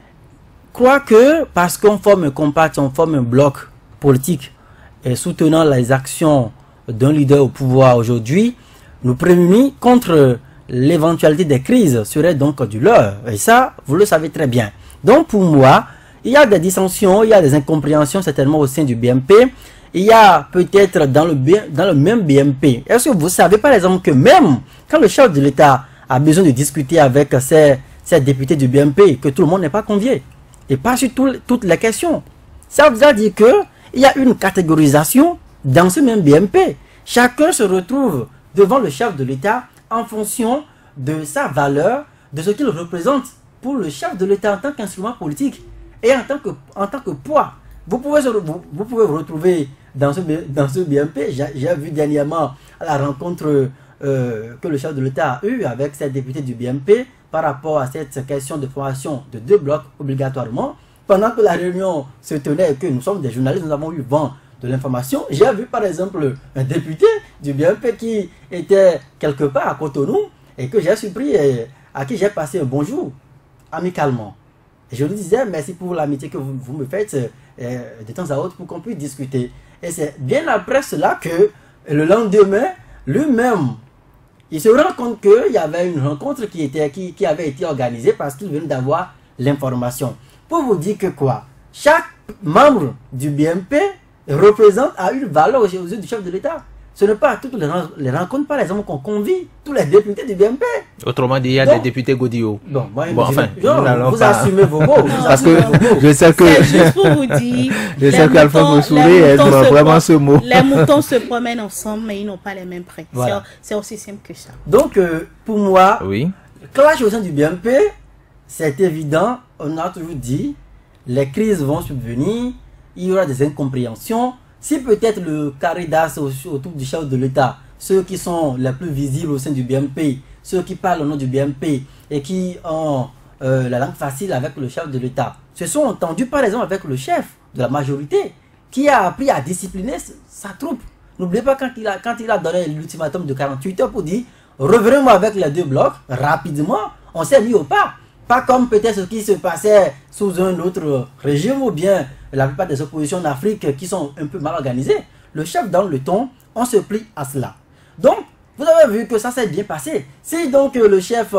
quoique, parce qu'on forme un compact, on forme un bloc politique et soutenant les actions d'un leader au pouvoir aujourd'hui, nous prémunir contre l'éventualité des crises serait donc du leurre. Et ça, vous le savez très bien. Donc pour moi, il y a des dissensions, il y a des incompréhensions certainement au sein du B M P. Il y a peut-être dans le, dans le même B M P. Est-ce que vous savez par exemple que même quand le chef de l'État a besoin de discuter avec ses, ses députés du B M P, que tout le monde n'est pas convié et pas sur tout, toutes les questions. Ça veut dire que il y a une catégorisation dans ce même B M P. Chacun se retrouve devant le chef de l'État en fonction de sa valeur, de ce qu'il représente pour le chef de l'État en tant qu'instrument politique et en tant que, en tant que poids. Vous pouvez, vous, vous pouvez vous retrouver dans ce, dans ce B M P. J'ai vu dernièrement à la rencontre euh, que le chef de l'État a eue avec ses députés du B M P par rapport à cette question de formation de deux blocs obligatoirement. Pendant que la réunion se tenait et que nous sommes des journalistes, nous avons eu vent de l'information. J'ai vu par exemple un député du B M P qui était quelque part à Cotonou et que j'ai surpris et à qui j'ai passé un bonjour amicalement. Et je lui disais merci pour l'amitié que vous, vous me faites euh, de temps à autre pour qu'on puisse discuter. Et c'est bien après cela que le lendemain, lui-même, il se rend compte qu'il y avait une rencontre qui, était, qui, qui avait été organisée parce qu'il venait d'avoir l'information. Pour vous dire que quoi, chaque membre du B M P représente à une valeur aux yeux du chef de l'État. Ce n'est pas toutes les, les rencontres, par exemple, qu'on convie tous les députés du B M P. Autrement dit, il y a donc des députés Godillot. Bon, moi, bon, je, enfin, je, vous pas... assumez vos mots. Vous parce que je sais que... C'est juste pour vous dire... je sais qu'Alphonse Mossoulé aime vraiment ce mot. Les moutons se promènent ensemble, mais ils n'ont pas les mêmes prêts. Voilà. C'est aussi simple que ça. Donc, euh, pour moi, oui. clash au sein du B M P, c'est évident. On a toujours dit, les crises vont subvenir, il y aura des incompréhensions. Si peut-être le carré d'as autour du chef de l'État, ceux qui sont les plus visibles au sein du B M P, ceux qui parlent au nom du B M P et qui ont euh, la langue facile avec le chef de l'État, se sont entendus par exemple avec le chef de la majorité qui a appris à discipliner sa troupe. N'oubliez pas quand il a, quand il a donné l'ultimatum de quarante-huit heures pour dire revenez-moi avec les deux blocs rapidement, on s'est mis au pas. Pas comme peut-être ce qui se passait sous un autre régime ou bien la plupart des oppositions en Afrique qui sont un peu mal organisées. Le chef donne le ton, on se plie à cela. Donc, vous avez vu que ça s'est bien passé. Si donc euh, le chef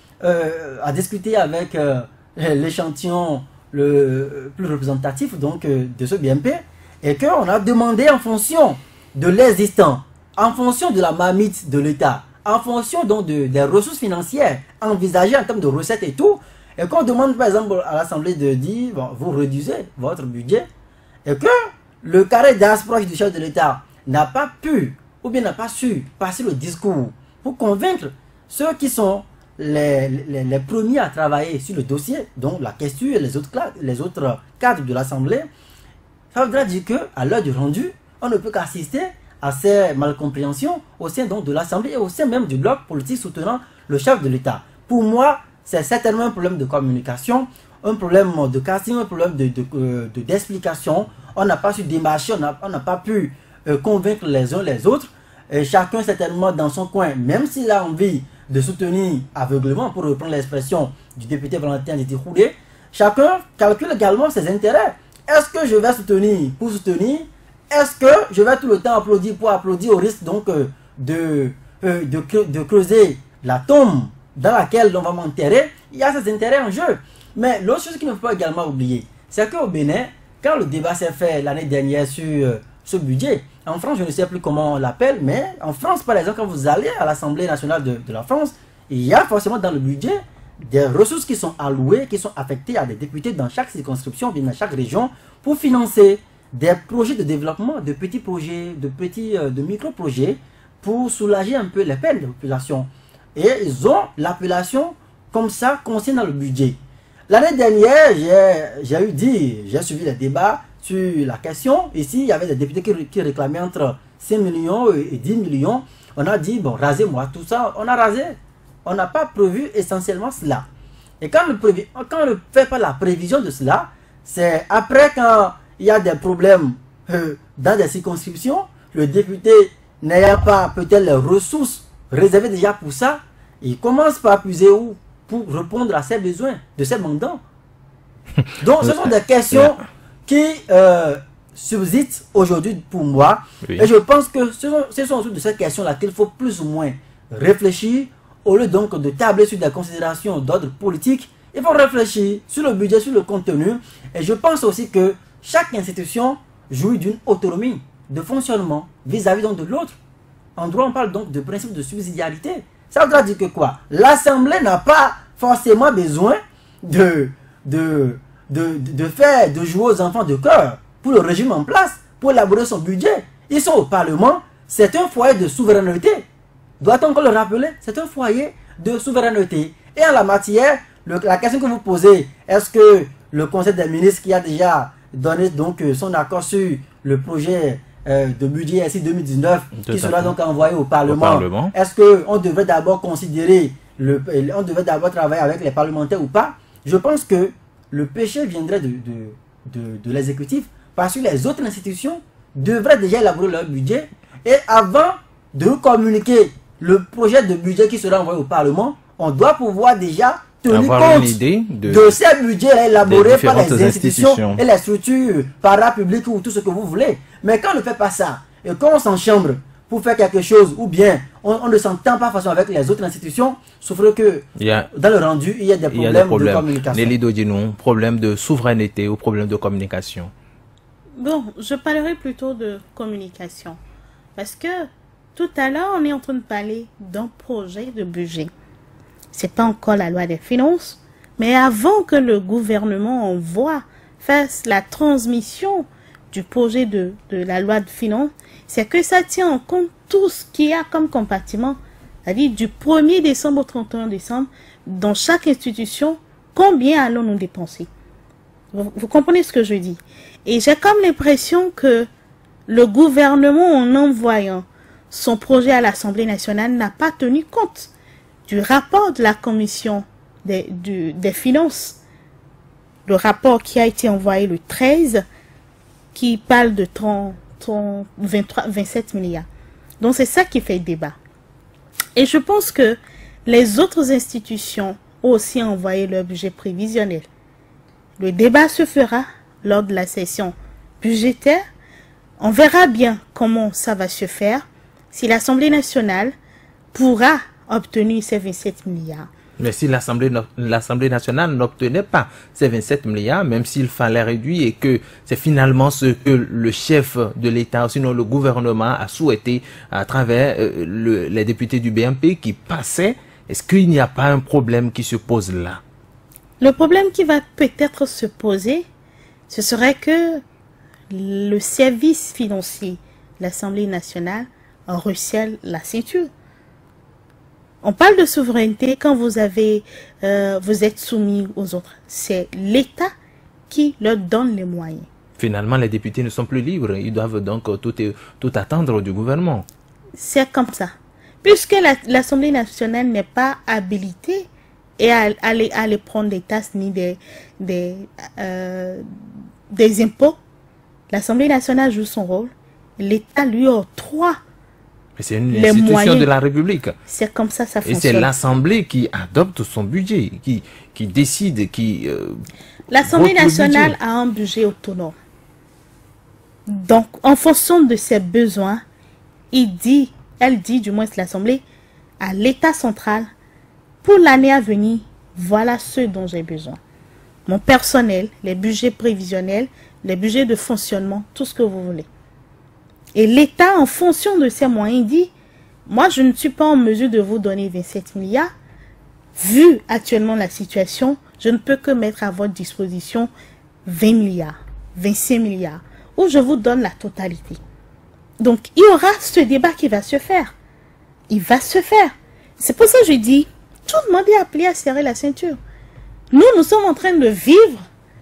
euh, a discuté avec euh, l'échantillon le plus représentatif donc, euh, de ce B M P et qu'on a demandé en fonction de l'existant, en fonction de la marmite de l'État, en fonction donc de, des ressources financières envisagées en termes de recettes et tout, et qu'on demande par exemple à l'Assemblée de dire, bon, vous réduisez votre budget, et que le carré d'as proche du chef de l'État n'a pas pu, ou bien n'a pas su passer le discours pour convaincre ceux qui sont les, les, les premiers à travailler sur le dossier, donc la question et les autres, les autres cadres de l'Assemblée, ça voudrait dire qu'à l'heure du rendu, on ne peut qu'assister à ces malcompréhensions au sein donc de l'Assemblée et au sein même du bloc politique soutenant le chef de l'État. Pour moi, c'est certainement un problème de communication, un problème de casting, un problème de, de, euh, de, d'explication. On n'a pas su démarcher, on n'a pas pu euh, convaincre les uns les autres. Et chacun certainement dans son coin, même s'il a envie de soutenir aveuglement, pour reprendre l'expression du député Valentin Nditi-Khoudé, chacun calcule également ses intérêts. Est-ce que je vais soutenir pour soutenir? Est-ce que je vais tout le temps applaudir pour applaudir au risque donc euh, de, euh, de, de creuser la tombe dans laquelle on va m'enterrer? Il y a ces intérêts en jeu. Mais l'autre chose qu'il ne faut pas également oublier, c'est qu'au Bénin, quand le débat s'est fait l'année dernière sur euh, ce budget, en France, je ne sais plus comment on l'appelle, mais en France, par exemple, quand vous allez à l'Assemblée nationale de, de la France, il y a forcément dans le budget des ressources qui sont allouées, qui sont affectées à des députés dans chaque circonscription, bien dans chaque région, pour financer des projets de développement, de petits projets, de petits, euh, de micro-projets, pour soulager un peu les peines des populations. Et ils ont l'appellation comme ça, conscient dans le budget. L'année dernière, j'ai eu dit, j'ai suivi les débats sur la question. Ici, il y avait des députés qui, qui réclamaient entre cinq millions et dix millions. On a dit, bon, rasez-moi tout ça. On a rasé. On n'a pas prévu essentiellement cela. Et quand on, prévu, quand on ne fait pas la prévision de cela, c'est après quand il y a des problèmes euh, dans des circonscriptions, le député n'ayant pas peut-être les ressources réservées déjà pour ça, il commence par puiser où pour répondre à ses besoins de ses mandants. Donc ce sont des questions qui euh, subsistent aujourd'hui pour moi. Oui. Et je pense que ce sont, ce sont de ces questions-là qu'il faut plus ou moins réfléchir. Au lieu donc de tabler sur des considérations d'ordre politique, il faut réfléchir sur le budget, sur le contenu. Et je pense aussi que chaque institution jouit d'une autonomie de fonctionnement vis-à-vis -vis de l'autre. En droit, on parle donc de principe de subsidiarité. Ça voudra dire que quoi? L'Assemblée n'a pas forcément besoin de, de, de, de faire, de jouer aux enfants de cœur pour le régime en place, pour élaborer son budget. Ils sont au Parlement, c'est un foyer de souveraineté. Doit-on encore le rappeler? C'est un foyer de souveraineté. Et en la matière, le, la question que vous posez, est-ce que le Conseil des ministres qui a déjà donné donc son accord sur le projet euh, de budget S I deux mille dix-neuf, Tout qui sera donc envoyé au Parlement, Parlement. Est-ce qu'on devrait d'abord considérer, le, on devrait d'abord travailler avec les parlementaires ou pas? Je pense que le péché viendrait de, de, de, de l'exécutif, parce que les autres institutions devraient déjà élaborer leur budget, et avant de communiquer le projet de budget qui sera envoyé au Parlement, on doit pouvoir déjà tenir avoir compte une idée de, de ces budgets élaborés par les institutions, institutions et les structures parapubliques ou tout ce que vous voulez. Mais quand on ne fait pas ça, et quand on s'enchambre pour faire quelque chose, ou bien on, on ne s'entend pas façon avec les autres institutions, sauf que il y a, dans le rendu, il y a des problèmes, il y a des problèmes de communication. Nelly Dodinou, problème de souveraineté ou problème de communication? Bon, je parlerai plutôt de communication. Parce que tout à l'heure, on est en train de parler d'un projet de budget. C'est pas encore la loi des finances, mais avant que le gouvernement envoie, fasse la transmission du projet de, de la loi de finances, c'est que ça tient en compte tout ce qu'il y a comme compartiment. C'est-à-dire du premier décembre au trente et un décembre, dans chaque institution, combien allons-nous dépenser? Vous, vous comprenez ce que je dis? Et j'ai comme l'impression que le gouvernement, en envoyant son projet à l'Assemblée nationale, n'a pas tenu compte du rapport de la commission des, du, des finances. Le rapport qui a été envoyé le treize, qui parle de trente, trente, vingt-trois, vingt-sept milliards. Donc c'est ça qui fait débat. Et je pense que les autres institutions ont aussi envoyé leur budget prévisionnel. Le débat se fera lors de la session budgétaire. On verra bien comment ça va se faire, si l'Assemblée nationale pourra obtenir ces vingt-sept milliards. Mais si l'Assemblée l'Assemblée nationale n'obtenait pas ces vingt-sept milliards, même s'il fallait réduire et que c'est finalement ce que le chef de l'État, sinon le gouvernement a souhaité à travers euh, le, les députés du B M P qui passaient, est-ce qu'il n'y a pas un problème qui se pose là? Le problème qui va peut-être se poser, ce serait que le service financier de l'Assemblée nationale recèle la ceinture. On parle de souveraineté quand vous avez, euh, vous êtes soumis aux autres. C'est l'État qui leur donne les moyens. Finalement, les députés ne sont plus libres. Ils doivent donc tout, tout attendre du gouvernement. C'est comme ça. Puisque l'Assemblée la, nationale n'est pas habilitée et à, à, aller, à aller prendre des taxes ni des, des, euh, des impôts, l'Assemblée nationale joue son rôle. L'État lui octroie c'est une institution moyens. de la République. C'est comme ça, ça fonctionne. Et c'est l'Assemblée qui adopte son budget, qui, qui décide, qui... Euh, L'Assemblée nationale a un budget autonome. Donc, en fonction de ses besoins, il dit, elle dit, du moins l'Assemblée, à l'État central, pour l'année à venir, voilà ce dont j'ai besoin. Mon personnel, les budgets prévisionnels, les budgets de fonctionnement, tout ce que vous voulez. Et l'État, en fonction de ses moyens, dit, moi, je ne suis pas en mesure de vous donner vingt-sept milliards. vu actuellement la situation, je ne peux que mettre à votre disposition vingt milliards, vingt-cinq milliards, où je vous donne la totalité. Donc, il y aura ce débat qui va se faire. Il va se faire. C'est pour ça que je dis, tout le monde est appelé à serrer la ceinture. Nous, nous sommes en train de vivre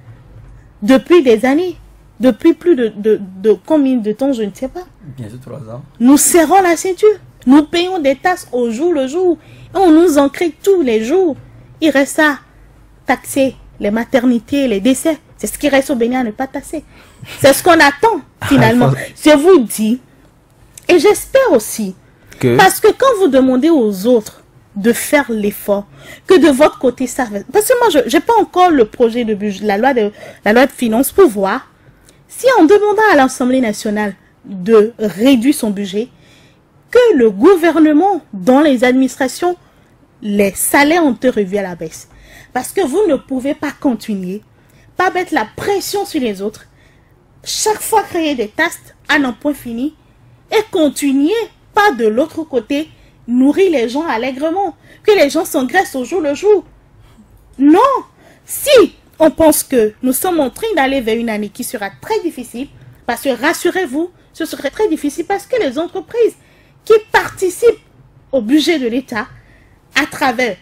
depuis des années, depuis plus de, de, de combien de temps, je ne sais pas. Bien sûr, trois ans. Nous serrons la ceinture. Nous payons des taxes au jour le jour. Et on nous en crée tous les jours. Il reste à taxer les maternités, les décès. C'est ce qui reste au Bénin à ne pas taxer. C'est ce qu'on attend, finalement. Je vous dis, et j'espère aussi, que... parce que quand vous demandez aux autres de faire l'effort, que de votre côté, ça... Parce que moi, je n'ai pas encore le projet de budget, la loi de, la loi de finances pour voir si en demandant à l'Assemblée nationale de réduire son budget, que le gouvernement, dans les administrations, les salaires ont été revus à la baisse. Parce que vous ne pouvez pas continuer, pas mettre la pression sur les autres, chaque fois créer des tasks à n'en point fini, et continuer, pas de l'autre côté, nourrir les gens allègrement, que les gens s'engraissent au jour le jour. Non! Si on pense que nous sommes en train d'aller vers une année qui sera très difficile, parce que rassurez-vous, ce serait très difficile parce que les entreprises qui participent au budget de l'État à travers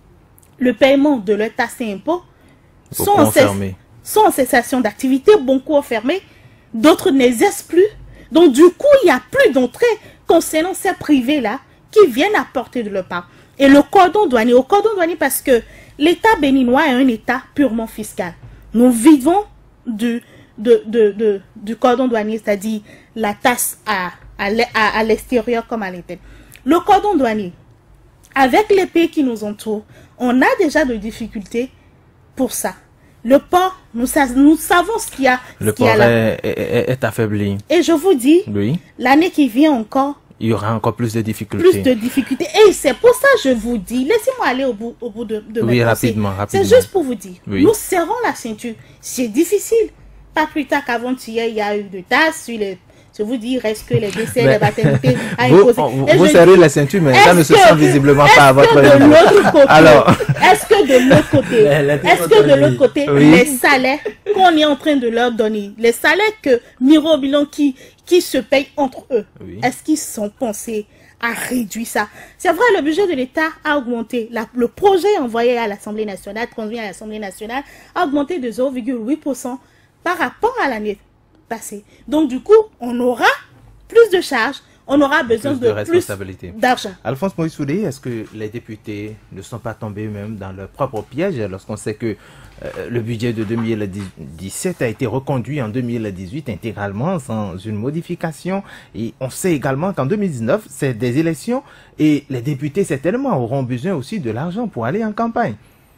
le paiement de leur taxe et impôts sont en, sont en cessation d'activité, beaucoup ont fermé, d'autres n'exercent plus. Donc du coup, il n'y a plus d'entrée concernant ces privés-là qui viennent apporter de leur part. Et le cordon douanier, au cordon douanier parce que l'État béninois est un État purement fiscal. Nous vivons du, de, de, de, du cordon douanier, c'est-à-dire la taxe à, à l'extérieur comme à l'intérieur. Le cordon douanier, avec les pays qui nous entourent, on a déjà des difficultés pour ça. Le port, nous, nous savons ce qu'il y a. Le port est, est, est affaibli. Et je vous dis, oui. L'année qui vient encore, il y aura encore plus de difficultés. Plus de difficultés. Et c'est pour ça que je vous dis, laissez-moi aller au bout, au bout de, de oui, mes rapidement, rapidement. C'est juste pour vous dire, oui. Nous serrons la ceinture. C'est difficile. Pas plus tard qu'avant-hier, il y a eu de tasses sur les... Je vous dis, il reste que les décès, les maternités à imposer. Vous, vous serrez la ceinture, mais ça ne se sent visiblement pas à votre niveau. Alors, est-ce que de l'autre côté, est-ce que de l'autre côté, oui. Les salaires qu'on est en train de leur donner, les salaires que Miro Bilan qui, qui se payent entre eux, oui. Est-ce qu'ils sont pensés à réduire ça? C'est vrai, le budget de l'État a augmenté. La, le projet envoyé à l'Assemblée nationale, transmis à l'Assemblée nationale, a augmenté de zéro virgule huit pour cent par rapport à l'année passée. Donc, du coup, on aura plus de charges, on aura besoin plus de, de plus d'argent. Alphonse Moïse Soudé, est-ce que les députés ne sont pas tombés eux-mêmes dans leur propre piège lorsqu'on sait que euh, le budget de deux mille dix-sept a été reconduit en deux mille dix-huit intégralement sans une modification, et on sait également qu'en deux mille dix-neuf, c'est des élections et les députés certainement auront besoin aussi de l'argent pour aller en campagne.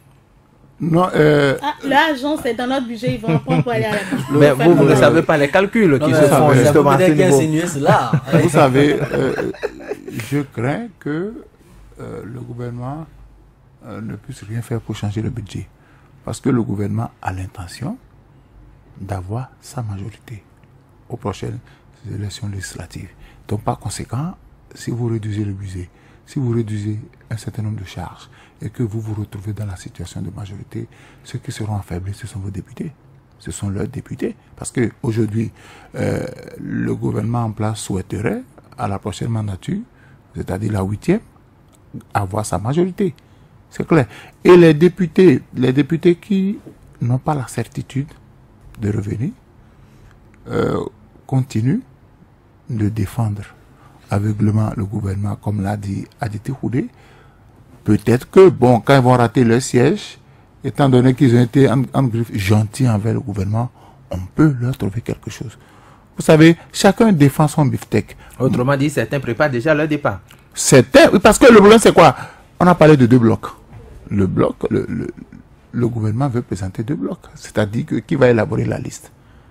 Non, euh... ah, l'argent, c'est dans notre budget, ils vont prendre pour aller à la campagne. Mais vous, vous ne savez pas les calculs non, qui se font justement à ce niveau. Là. Vous savez, euh, je crains que euh, le gouvernement euh, ne puisse rien faire pour changer le budget. Parce que le gouvernement a l'intention d'avoir sa majorité aux prochaines élections législatives. Donc, par conséquent, si vous réduisez le budget, si vous réduisez un certain nombre de charges et que vous vous retrouvez dans la situation de majorité, ceux qui seront affaiblis, ce sont vos députés. Ce sont leurs députés. Parce qu'aujourd'hui, euh, le gouvernement en place souhaiterait, à la prochaine mandature, c'est-à-dire la huitième, avoir sa majorité. C'est clair. Et les députés, les députés qui n'ont pas la certitude de revenir, euh, continuent de défendre aveuglement le gouvernement, comme l'a dit Aditi Houdé. Peut-être que, bon, quand ils vont rater leur siège, étant donné qu'ils ont été en, en griffe gentils envers le gouvernement, on peut leur trouver quelque chose. Vous savez, chacun défend son beefsteak. Autrement dit, certains préparent déjà leur départ. Certains, oui, parce que le problème c'est quoi? On a parlé de deux blocs. Le bloc, le, le, le gouvernement veut présenter deux blocs. C'est-à-dire que qui va élaborer la liste?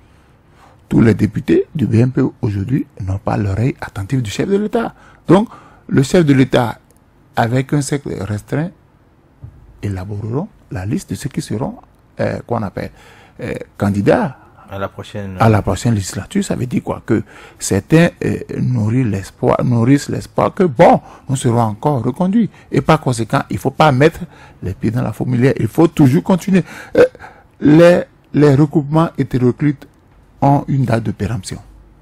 Tous les députés du B M P aujourd'hui n'ont pas l'oreille attentive du chef de l'État. Donc, le chef de l'État, avec un cercle restreint, élaboreront la liste de ceux qui seront, euh, qu'on appelle, euh, candidats À la prochaine. À la prochaine législature, ça veut dire quoi? Que certains euh, nourrissent l'espoir, nourrissent l'espoir que bon, nous serons encore reconduits. Et par conséquent, il faut pas mettre les pieds dans la fourmilière. Il faut toujours continuer. Euh, les, les recoupements hétéroclites ont une date de péremption.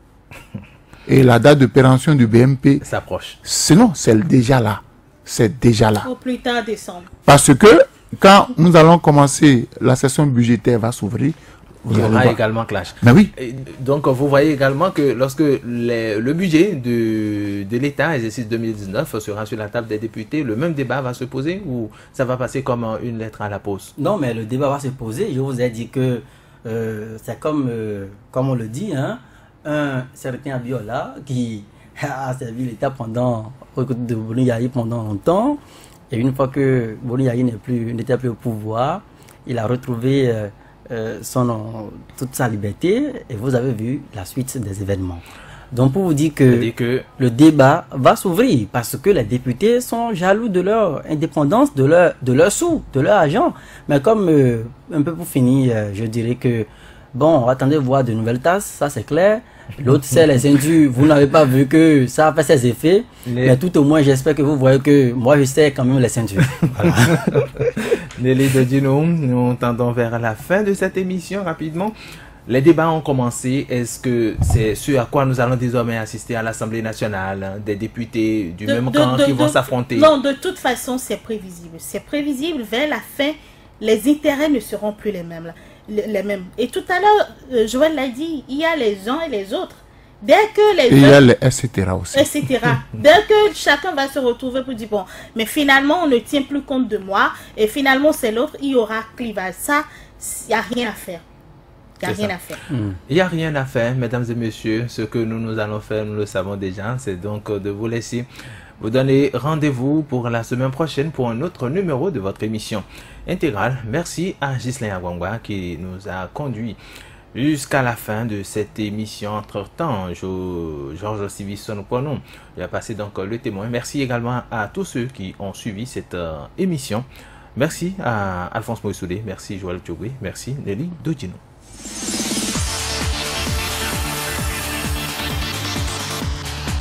Et la date de péremption du B M P s'approche. Sinon, c'est déjà là. C'est déjà là. Au plus tard décembre. Parce que quand nous allons commencer, la session budgétaire va s'ouvrir. Il y aura également clash. Mais oui. Et donc, vous voyez également que lorsque les, le budget de, de l'État, exercice deux mille dix-neuf, sera sur la table des députés, le même débat va se poser ou ça va passer comme une lettre à la poste? Non, mais le débat va se poser. Je vous ai dit que euh, c'est comme, euh, comme on le dit, hein, un certain Abiola qui a servi l'État pendant, de Boni Yayi pendant longtemps. Et une fois que Boni Yayi n'était plus, n'était plus au pouvoir, il a retrouvé euh, euh, son, toute sa liberté. Et vous avez vu la suite des événements. Donc pour vous dire que, que le débat va s'ouvrir parce que les députés sont jaloux de leur indépendance, de leur, de leur sous, de leur argent. Mais comme, euh, un peu pour finir, euh, je dirais que, bon, attendez voir de nouvelles tasses, ça c'est clair. L'autre c'est les ceintures, vous n'avez pas vu que ça a fait ses effets. Les... Mais tout au moins j'espère que vous voyez que moi je sais quand même les ceintures. Voilà. Nelly Dodino, nous tendons vers la fin de cette émission rapidement. Les débats ont commencé. Est-ce que c'est ce à quoi nous allons désormais assister à l'Assemblée nationale? Des députés du de, même de, camp de, qui de, vont s'affronter? Non, de toute façon, c'est prévisible. C'est prévisible. Vers la fin, les intérêts ne seront plus les mêmes. Là. Les mêmes. Et tout à l'heure, Joël l'a dit, il y a les uns et les autres. Dès que les et il y a les et cetera aussi. et cetera. Dès que chacun va se retrouver pour dire, bon, mais finalement, on ne tient plus compte de moi. Et finalement, c'est l'autre, il y aura clivage. Ça, il n'y a rien à faire. Il n'y a rien ça. à faire. Il mmh. n'y a rien à faire, mesdames et messieurs. Ce que nous, nous allons faire, nous le savons déjà. C'est donc de vous laisser vous donner rendez-vous pour la semaine prochaine pour un autre numéro de votre émission intégrale. Merci à Ghislain Agwangwa qui nous a conduit jusqu'à la fin de cette émission. Entre-temps, Georges Sivison Ponon a passé donc le témoin. Merci également à tous ceux qui ont suivi cette euh, émission. Merci à Alphonse Moïsoudé. Merci Joël Tchogui. Merci Nelly Dodino.